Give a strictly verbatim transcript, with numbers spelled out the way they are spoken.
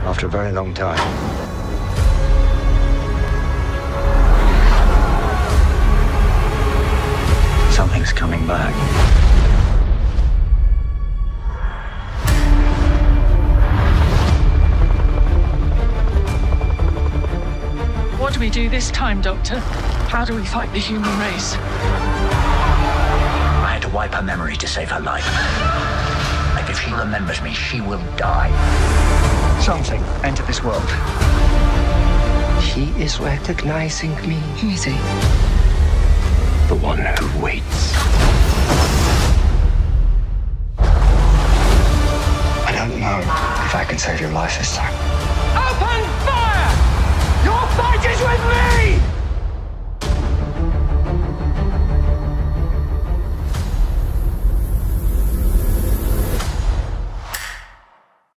after a very long time. Something's coming back. What do we do this time, Doctor? How do we fight the human race? I had to wipe her memory to save her life. And if she remembers me, she will die. Something entered this world. He is recognizing me. Who is he? The one who waits. I don't know if I can save your life this time. Open fire! Your fight is with me!